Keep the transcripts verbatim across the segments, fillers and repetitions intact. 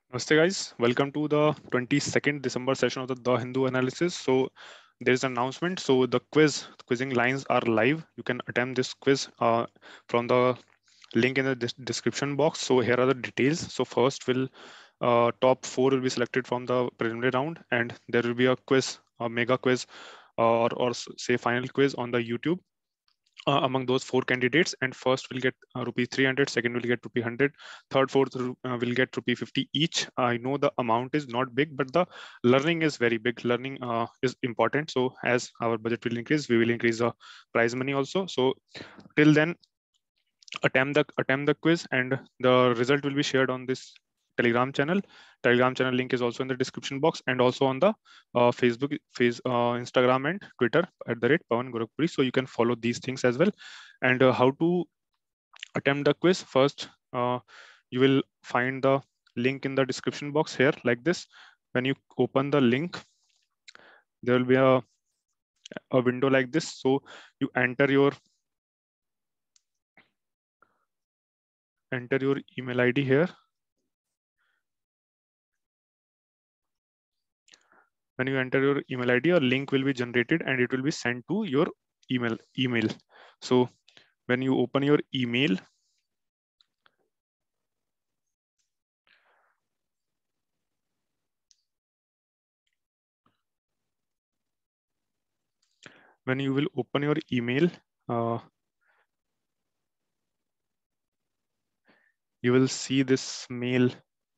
Namaste guys, welcome to the twenty-second December session of the The Hindu analysis. So there is an announcement. So the quiz, quizzing lines are live. You can attempt this quiz uh, from the link in the des- description box. So here are the details. So first will uh, top four will be selected from the preliminary round, and there will be a quiz, a mega quiz, uh, or or s- say final quiz on the YouTube uh, among those four candidates, and first will get uh, rupee three hundred, second will get rupee one hundred, third fourth uh, will get rupee fifty each. I know the amount is not big, but the learning is very big. Learning uh, is important, so as our budget will increase, we will increase the prize money also. So till then, attempt the attempt the quiz, and the result will be shared on this telegram channel. Telegram channel link is also in the description box, and also on the uh, facebook face uh, Instagram and Twitter at the rate Pawan Gorakhpuri, so you can follow these things as well. And uh, how to attempt the quiz? First, uh, you will find the link in the description box here like this. When you open the link, there will be a, a window like this. So you enter your enter your email ID here. When you enter your email I D, a link will be generated and it will be sent to your email email. So when you open your email, when you will open your email, uh, you will see this mail.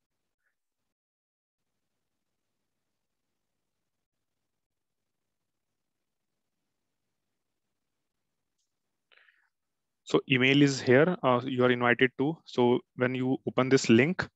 So email is here. Uh, you are invited to. So when you open this link,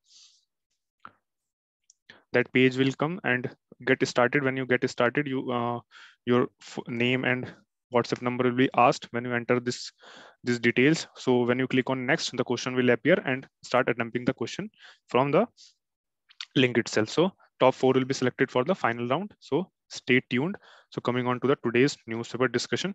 that page will come and get started. When you get started, you uh, your name and WhatsApp number will be asked when you enter this these details. So when you click on next, the question will appear and start attempting the question from the link itself. So top four will be selected for the final round. So stay tuned. So coming on to the today's newspaper discussion.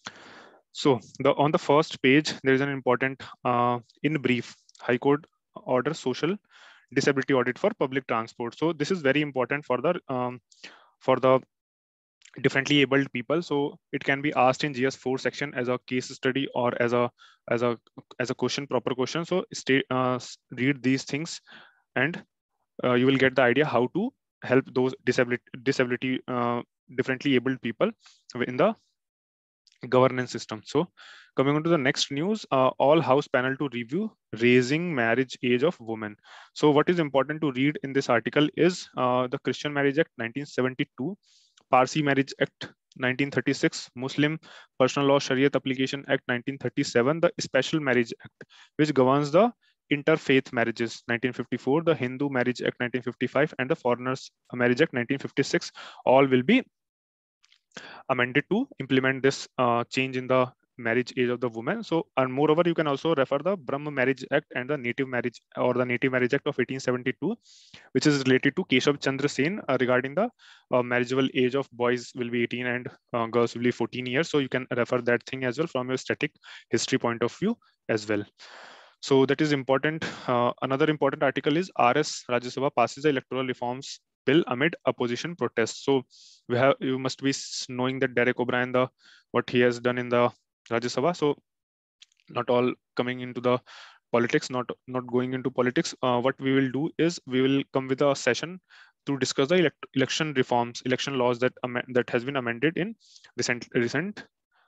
So the on the first page, there is an important uh, in brief High Court order social disability audit for public transport. So this is very important for the um, for the differently abled people. So it can be asked in G S four section as a case study or as a as a as a question, proper question. So stay uh, read these things, and uh, you will get the idea how to help those disability disability uh, differently abled people in the governance system. So coming on to the next news, uh, all house panel to review raising marriage age of women. So what is important to read in this article is uh, the Christian Marriage Act nineteen seventy-two, Parsi Marriage Act nineteen thirty-six, Muslim Personal Law Shariat Application Act nineteen thirty-seven, the Special Marriage Act, which governs the interfaith marriages nineteen fifty-four, the Hindu Marriage Act nineteen fifty-five, and the Foreigners Marriage Act nineteen fifty-six. All will be amended to implement this uh, change in the marriage age of the woman. So, and moreover, you can also refer the Brahma Marriage Act and the Native Marriage or the Native Marriage Act of eighteen seventy-two, which is related to Keshav Chandra Sen uh, regarding the uh, marriageable age of boys will be eighteen and uh, girls will be fourteen years. So you can refer that thing as well from your static history point of view as well. So that is important. Uh, another important article is R S Rajya Sabha passes the electoral reforms bill amid opposition protests. So we have you must be knowing that Derek O'Brien, the what he has done in the Rajya Sabha. So not all coming into the politics, not not going into politics. Uh, what we will do is we will come with a session to discuss the elect election reforms, election laws that that has been amended in recent recent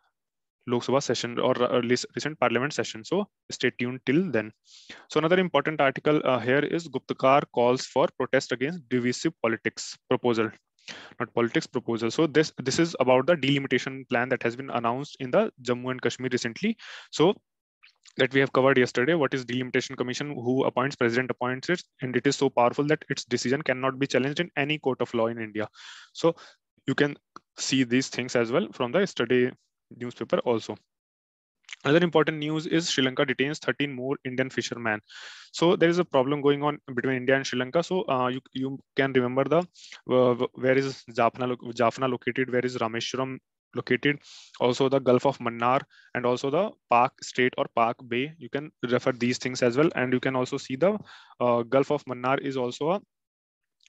Lok Sabha session or uh, recent parliament session. So stay tuned till then. So another important article uh, here is Guptakar calls for protest against divisive politics proposal, not politics proposal. So this this is about the delimitation plan that has been announced in the Jammu and Kashmir recently. So that we have covered yesterday. What is delimitation commission? Who appoints? President appoints it, and it is so powerful that its decision cannot be challenged in any court of law in India. So you can see these things as well from the yesterday newspaper also. Another important news is Sri Lanka detains thirteen more Indian fishermen. So there is a problem going on between India and Sri Lanka. So uh, you you can remember the uh, where is Jaffna Jaffna located, where is Rameshwaram located, also the Gulf of Mannar, and also the Park Strait or Park Bay. You can refer these things as well, and you can also see the uh, Gulf of Mannar is also a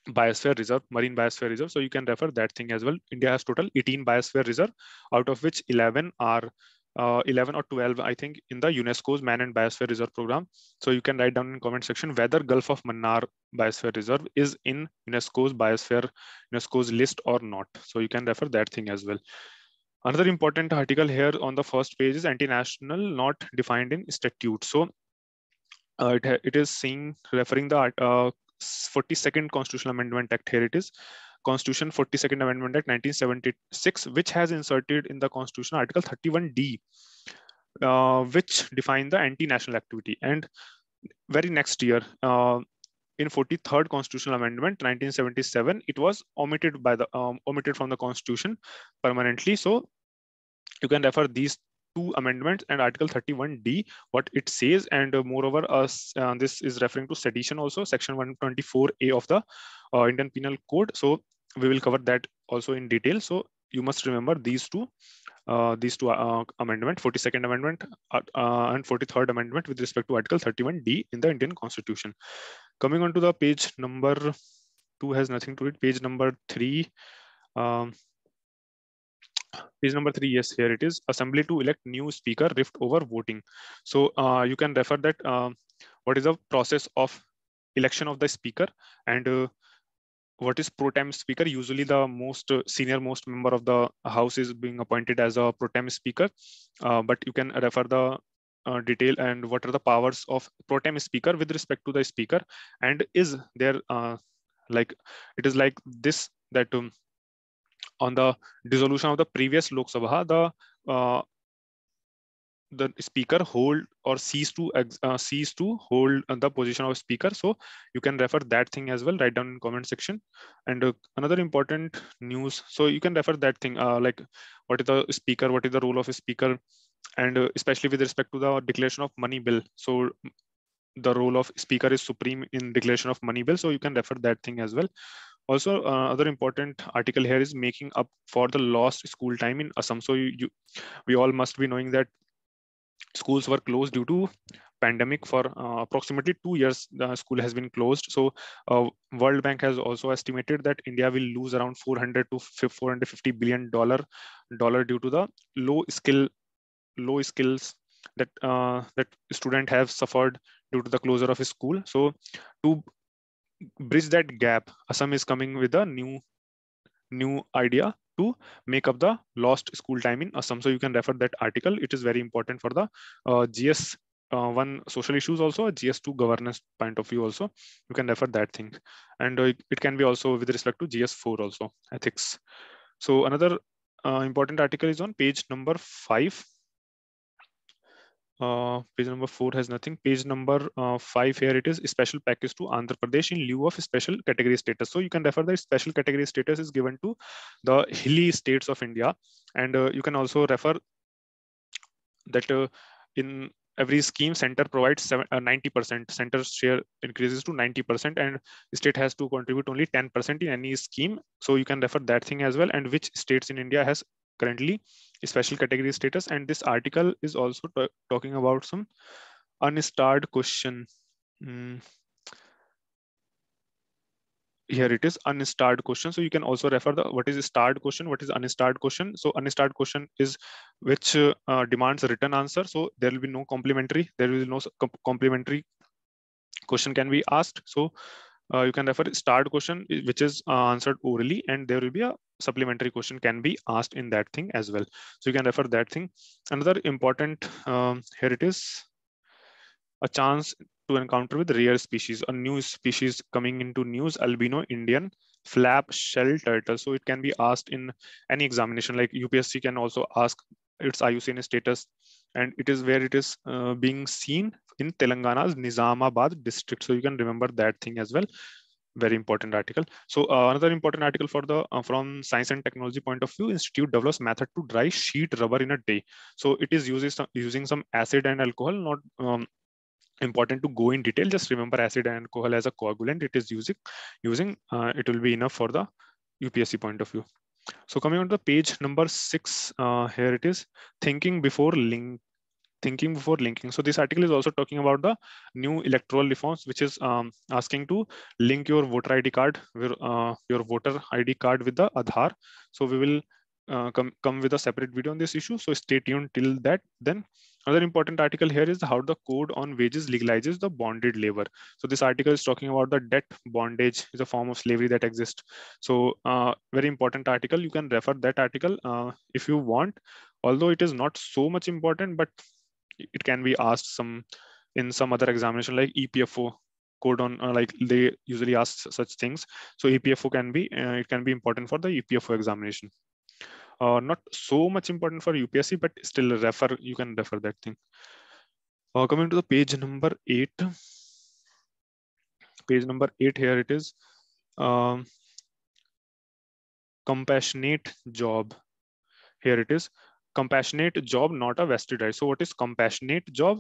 biosphere reserve, marine biosphere reserve. So you can refer that thing as well. India has total eighteen biosphere reserve, out of which eleven are uh, eleven or twelve, I think, in the UNESCO's Man and Biosphere Reserve program. So you can write down in comment section whether Gulf of Mannar Biosphere Reserve is in UNESCO's biosphere, UNESCO's list or not. So you can refer that thing as well. Another important article here on the first page is anti-national not defined in statute. So uh, it, it is saying, referring the uh, forty-second Constitutional Amendment Act. Here it is, Constitution forty-second Amendment Act nineteen seventy-six, which has inserted in the Constitution Article thirty-one D, uh, which define the anti-national activity. And very next year, uh, in forty-third Constitutional Amendment nineteen seventy-seven, it was omitted by the um, omitted from the Constitution permanently. So you can refer these two amendments and Article thirty-one D, what it says. And uh, moreover, uh, uh, this is referring to sedition also, Section one twenty-four A of the uh, Indian Penal Code. So we will cover that also in detail. So you must remember these two, uh, these two uh, amendment, forty-second Amendment uh, uh, and forty-third Amendment with respect to Article thirty-one D in the Indian Constitution. Coming on to the page number two, has nothing to it. Page number three. Um, Page number three, yes, here it is. Assembly to elect new speaker, rift over voting. So uh, you can refer that uh, what is the process of election of the speaker, and uh, what is pro tem speaker. Usually the most uh, senior most member of the house is being appointed as a pro tem speaker, uh, but you can refer the uh, detail and what are the powers of pro tem speaker with respect to the speaker. And is there uh, like it is like this, that um, on the dissolution of the previous Lok Sabha, the uh, the speaker hold or cease to uh, cease to hold the position of speaker. So you can refer that thing as well, write down in comment section. And uh, another important news, so you can refer that thing, uh, like what is the speaker, what is the role of a speaker, and uh, especially with respect to the declaration of money bill. So the role of speaker is supreme in declaration of money bill. So you can refer that thing as well. Also, uh, other important article here is making up for the lost school time in Assam. So you, you we all must be knowing that schools were closed due to pandemic for uh, approximately two years. The school has been closed. So uh, World Bank has also estimated that India will lose around four hundred to four hundred fifty billion dollar dollar due to the low skill low skills that uh, that student have suffered due to the closure of his school. So to bridge that gap, Assam is coming with a new new idea to make up the lost school time in Assam. So you can refer that article. It is very important for the uh, G S uh, one social issues, also G S two governance point of view also. You can refer that thing. And uh, it can be also with respect to G S four also, ethics. So another uh, important article is on page number five. Uh, page number four has nothing. Page number uh, five, here it is, special package to Andhra Pradesh in lieu of special category status. So you can refer that special category status is given to the hilly states of India. And uh, you can also refer that uh, in every scheme, center provides seven, uh, ninety percent, center share increases to ninety percent, and state has to contribute only ten percent in any scheme. So you can refer that thing as well, and which states in India has currently special category status. And this article is also talking about some unstarred question. Mm. Here it is, unstarred question. So you can also refer the what is starred question, what is unstarred question. So unstarred question is which uh, uh, demands a written answer. So there will be no complementary, there will be no complementary question can be asked. So uh, you can refer starred question, which is uh, answered orally, and there will be a supplementary question can be asked in that thing as well. So you can refer that thing. Another important, um, here it is, a chance to encounter with rare species, a new species coming into news, albino Indian flap shell turtle. So it can be asked in any examination, like U P S C can also ask its I U C N status, and it is where it is uh, being seen in Telangana's Nizamabad district. So you can remember that thing as well. Very important article. So uh, another important article for the uh, from science and technology point of view, institute develops method to dry sheet rubber in a day. So it is using some, using some acid and alcohol, not um, important to go in detail. Just remember acid and alcohol as a coagulant. It is using using uh, it will be enough for the U P S C point of view. So coming on to the page number six, uh, here it is, thinking before link thinking before linking. So this article is also talking about the new electoral reforms, which is um, asking to link your voter I D card, with, uh, your voter I D card with the Aadhaar. So we will uh, come come with a separate video on this issue. So stay tuned till that. Then another important article here is how the code on wages legalizes the bonded labor. So this article is talking about the debt bondage is a form of slavery that exists. So uh, very important article. You can refer that article uh, if you want, although it is not so much important, but it can be asked some in some other examination like E P F O code on uh, like they usually ask such things. So E P F O can be uh, it can be important for the E P F O examination. Uh, not so much important for U P S C, but still refer, you can refer that thing. Uh, coming to the page number eight, page number eight here it is. Um, compassionate job. Here it is. Compassionate job, not a vested right. So what is compassionate job?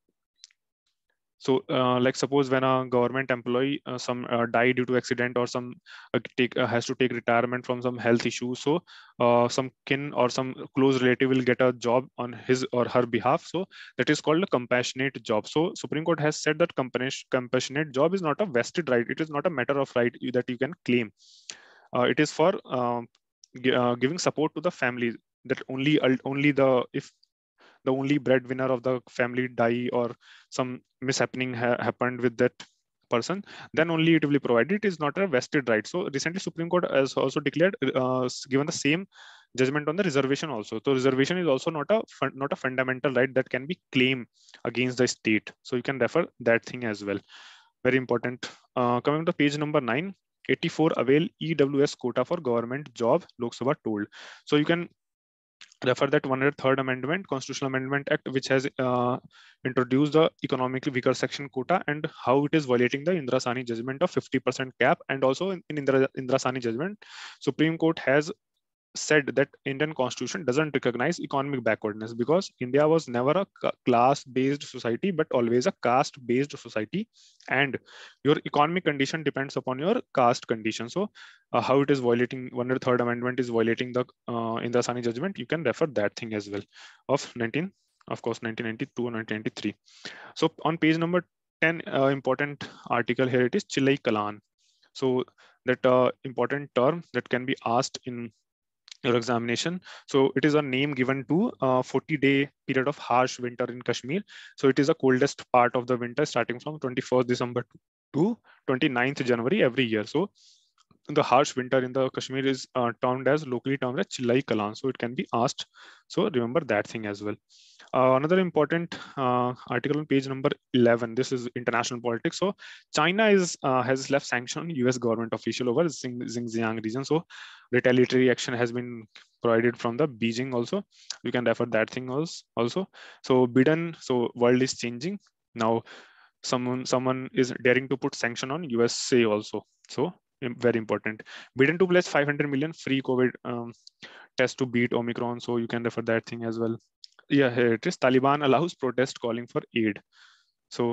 So uh, like suppose when a government employee uh, some uh, die due to accident or some uh, take uh, has to take retirement from some health issue, so uh, some kin or some close relative will get a job on his or her behalf. So that is called a compassionate job. So Supreme Court has said that compassionate job is not a vested right. It is not a matter of right that you can claim. Uh, it is for um, uh, giving support to the family, that only only the if the only breadwinner of the family die or some mishappening ha happened with that person, then only it will be provided. It is not a vested right. So recently Supreme Court has also declared uh, given the same judgment on the reservation also. So reservation is also not a not a fundamental right that can be claimed against the state. So you can refer that thing as well. Very important. Uh, coming to page number nine, eighty-four avail E W S quota for government job, Lok Sabha told. So you can refer that one hundred third Amendment, Constitutional Amendment Act, which has uh, introduced the economically weaker section quota and how it is violating the Indira Sani judgment of fifty percent cap. And also in, in Indira, Indira Sani judgment, Supreme Court has said that Indian constitution doesn't recognize economic backwardness because India was never a class-based society, but always a caste-based society. And your economic condition depends upon your caste condition. So uh, how it is violating one hundred third Amendment is violating the uh, Indira Sani judgment, you can refer that thing as well of nineteen, of course, nineteen ninety-two and nineteen ninety-three. So on page number ten, uh, important article here, it is Chilai Kalan. So that uh, important term that can be asked in your examination. So it is a name given to a forty day period of harsh winter in Kashmir. So it is the coldest part of the winter starting from twenty-first December to twenty-ninth January every year. So the harsh winter in the Kashmir is uh, termed as locally termed as Chilai Kalan. So it can be asked. So remember that thing as well. Uh, another important uh, article on page number eleven. This is international politics. So China is uh, has left sanction on U S government official over Xing, Xinjiang region. So retaliatory action has been provided from the Beijing also. You can refer that thing also. So Biden. So world is changing now. Someone someone is daring to put sanction on U S A also. So very important. Biden to pledge five hundred million free COVID um, test to beat Omicron. So you can refer that thing as well. Yeah, here it is. Taliban allows protest calling for aid. So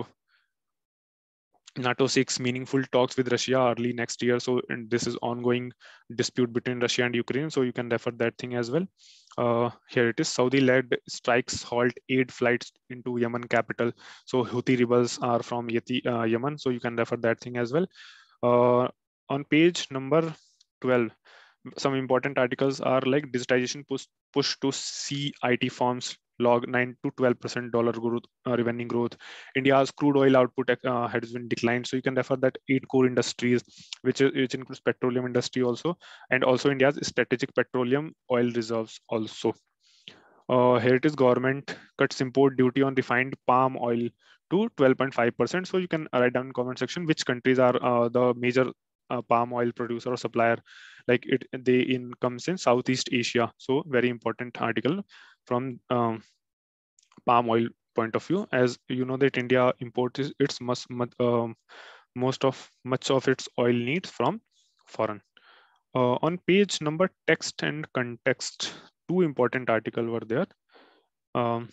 NATO seeks meaningful talks with Russia early next year. So and this is ongoing dispute between Russia and Ukraine. So you can refer that thing as well. Uh, here it is. Saudi-led strikes halt aid flights into Yemen capital. So Houthi rebels are from Yeti, uh, Yemen. So you can refer that thing as well. Uh, on page number twelve, some important articles are like digitization push, push to see I T firms log nine to twelve percent dollar growth, uh, revenue growth. India's crude oil output uh, has been declined. So you can refer that eight core industries, which, is, which includes petroleum industry also, and also India's strategic petroleum oil reserves also. Uh, here it is, government cuts import duty on refined palm oil to twelve point five percent. So you can write down in comment section which countries are uh, the major uh, palm oil producer or supplier. Like it, they in comes in Southeast Asia. So very important article from um, palm oil point of view. As you know that India imports its must, um, most of much of its oil needs from foreign. Uh, on page number text and context, two important articles were there. Um,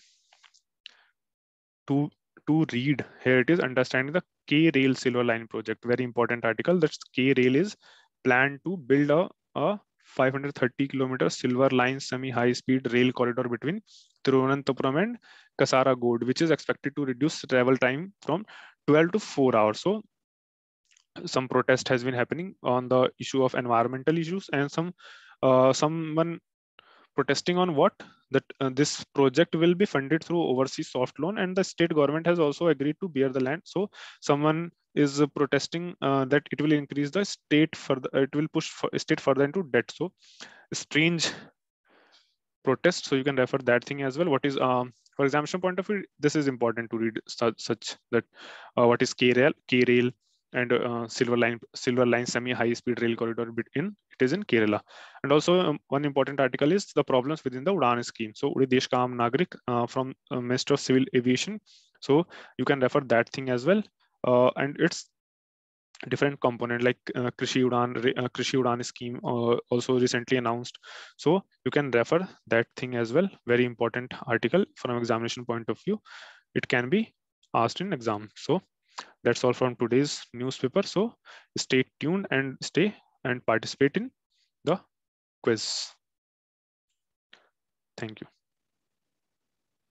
to to read, here it is, understanding the K-Rail Silver Line project. Very important article. That's K-Rail is planned to build a, a five hundred thirty kilometer Silver Line semi-high speed rail corridor between Thiruvananthapuram and Kasaragod, which is expected to reduce travel time from twelve to four hours. So some protest has been happening on the issue of environmental issues, and some uh, someone protesting on what that uh, this project will be funded through overseas soft loan, and the state government has also agreed to bear the land. So someone is uh, protesting uh, that it will increase the state further, it will push for state further into debt. So strange protest, so you can refer that thing as well. What is um for examination point of view, this is important to read such, such that uh, what is K-rail, K-rail and uh, silver line silver line semi high speed rail corridor in it is in Kerala. And also um, one important article is the problems within the Udan scheme. So Uri Desh Ka Aam Nagrik uh, from uh, Minister of Civil Aviation, so you can refer that thing as well. Uh, and it's different component like uh, Krishi Udan, uh, Krishi Udan scheme uh, also recently announced. So you can refer that thing as well. Very important article from examination point of view. It can be asked in exam. So that's all from today's newspaper. So stay tuned and stay and participate in the quiz. Thank you.